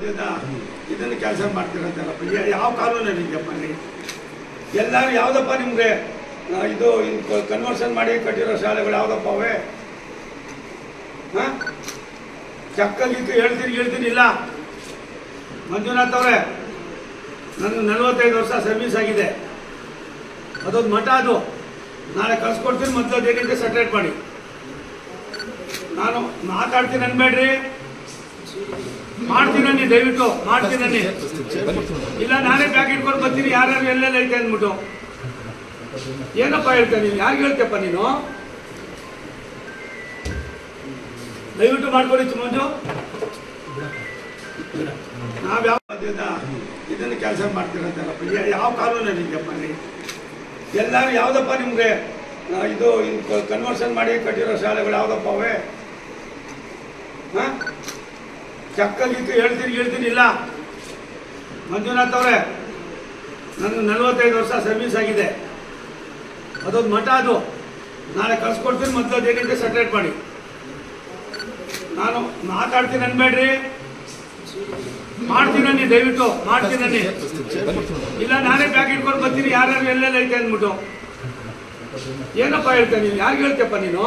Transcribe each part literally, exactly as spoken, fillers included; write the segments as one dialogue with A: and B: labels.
A: ಇದನ್ನು ಕೆಲಸ ಮಾಡ್ತಿರತ್ತಲ್ಲಪ್ಪ, ಯಾವ ಕಾನೂನು ಇದೆಯಪ್ಪ? ಎಲ್ಲರೂ ಯಾವುದಪ್ಪ ನಿಮಗೆ ಇದು ಕನ್ವರ್ಷನ್ ಮಾಡಿ ಕಟ್ಟಿರೋ ಶಾಲೆಗಳು ಯಾವುದಪ್ಪ ಅವೇ? ಹಾಂ, ಚಕ್ಕಗಿತ್ತು ಹೇಳ್ತೀನಿ ಹೇಳ್ತೀನಿ ಇಲ್ಲ. ಮಂಜುನಾಥ್ ಅವರೇ, ನನಗೆ ನಲವತ್ತೈದು ವರ್ಷ ಸರ್ವಿಸ್ ಆಗಿದೆ, ಅದೊಂದು ಮಠ, ಅದು ನಾಳೆ ಕಳ್ಸ್ಕೊಡ್ತೀನಿ. ಮೊದಲು ಅದೇನಿದೆ ಸೆಟ್ರೇಟ್ ಮಾಡಿ. ನಾನು ಮಾತಾಡ್ತೀನಿ ಅನ್ಬೇಡ್ರಿ, ಮಾಡ್ತೀನನ್ನಿ, ದಯವಿಟ್ಟು ಮಾಡ್ತೀನನ್ನಿ. ಇಲ್ಲ ನಾನೇ ಬ್ಯಾಗ್ ಇಟ್ಕೊಂಡು ಬರ್ತೀನಿ, ಯಾರ್ಯಾರು ಎಲ್ಲೆಲ್ಲ ಐತೆ ಅಂದ್ಬಿಟ್ಟು. ಏನಪ್ಪ ಹೇಳ್ತೇನೆ ನೀನು? ಯಾರಿಗೆ ಹೇಳ್ತೇಪ್ಪ ನೀನು? ದಯವಿಟ್ಟು ಮಾಡ್ಕೊಡಿ ಮಂಜು. ನಾವ್ ಯಾವ ಇದನ್ನು ಕೆಲಸ ಮಾಡ್ತಿರತ್ತಲ್ಲಪ್ಪ, ಯಾವ ಕಾನೂನು ಇದೆಯಪ್ಪ? ಎಲ್ಲರೂ ಯಾವುದಪ್ಪ ನಿಮ್ಗೆ ಇದು ಕನ್ವರ್ಷನ್ ಮಾಡಿ ಕಟ್ಟಿರೋ ಶಾಲೆಗಳು ಯಾವುದಪ್ಪ ಅವೇ? ಹಾಂ, ಚಕ್ಕಗಿತ್ತು ಹೇಳ್ತೀನಿ ಹೇಳ್ತೀನಿ ಇಲ್ಲ. ಮಂಜುನಾಥ್ ಅವರೇ, ನನಗೆ ನಲವತ್ತೈದು ವರ್ಷ ಸರ್ವಿಸ್ ಆಗಿದೆ, ಅದೊಂದು ಮಠ, ಅದು ನಾಳೆ ಕಳ್ಸ್ಕೊಡ್ತೀನಿ. ಮೊದಲು ಅದೇನಿದೆ ಸೆಟ್ರೇಟ್ ಮಾಡಿ. ನಾನು ಮಾತಾಡ್ತೀನಿ ಅನ್ಬೇಡ್ರಿ, ಮಾಡ್ತೀನನ್ನಿ, ದಯವಿಟ್ಟು ಮಾಡ್ತೀನನ್ನಿ. ಇಲ್ಲ ನಾನೇ ಬ್ಯಾಗ್ ಇಟ್ಕೊಂಡು ಬರ್ತೀನಿ, ಯಾರ್ಯಾರು ಎಲ್ಲೆಲ್ಲ ಐತೆ ಅಂದ್ಬಿಟ್ಟು. ಏನಪ್ಪ ಹೇಳ್ತೇನೆ ನೀನು? ಯಾರಿಗೆ ಹೇಳ್ತೇಪ್ಪ ನೀನು?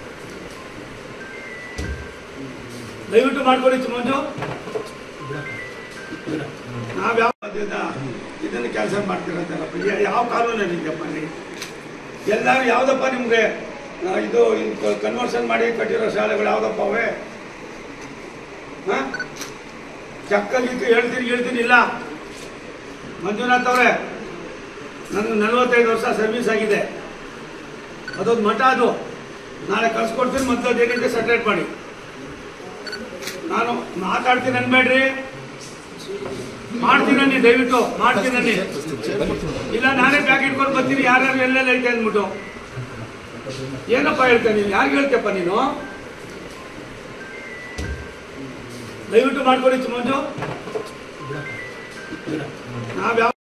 A: ದಯವಿಟ್ಟು ಮಾಡ್ಕೊಡಿ ಮಂಜು. ನಾವ್ ಯಾವ ಇದನ್ನು ಕೆಲಸ ಮಾಡ್ತಿರತ್ತಲ್ಲಪ್ಪ, ಯಾವ ಕಾನೂನು ಇದೆಯಪ್ಪ? ಎಲ್ಲರೂ ಯಾವುದಪ್ಪ ನಿಮ್ಗೆ ಇದು ಕನ್ವರ್ಷನ್ ಮಾಡಿ ಕಟ್ಟಿರೋ ಶಾಲೆಗಳು ಯಾವುದಪ್ಪ ಅವೇ? ಹಾಂ, ಚಕ್ಕಗಿತ್ತು ಹೇಳ್ತೀನಿ ಹೇಳ್ತೀನಿ ಇಲ್ಲ. ಮಂಜುನಾಥ್ ಅವರೇ, ನನಗೆ ನಲವತ್ತೈದು ವರ್ಷ ಸರ್ವಿಸ್ ಆಗಿದೆ, ಅದೊಂದು ಮಠ, ಅದು ನಾಳೆ ಕಳ್ಸ್ಕೊಡ್ತೀನಿ. ಮೊದಲು ಅದೇನಿದೆ ಸೆಟ್ರೇಟ್ ಮಾಡಿ. ನಾನು ಮಾತಾಡ್ತೀನಿ ಅನ್ಬೇಡ್ರಿ, ಮಾಡ್ತೀನನ್ನಿ, ದಯವಿಟ್ಟು ಮಾಡ್ತೀನನ್ನಿ. ಇಲ್ಲ ನಾನೇ ಬ್ಯಾಗ್ ಇಟ್ಕೊಂಡು ಬರ್ತೀನಿ, ಯಾರ್ಯಾರು ಎಲ್ಲೆಲ್ಲ ಐತೆ ಅಂದ್ಬಿಟ್ಟು. ಏನಪ್ಪ ಹೇಳ್ತೇನೆ ನೀನು? ಯಾರಿಗೆ ಹೇಳ್ತೇಪ್ಪ ನೀನು? ದಯವಿಟ್ಟು ಮಾಡ್ಕೊಡಿ ಮಂಜು. ನಾವ್ ಯಾವ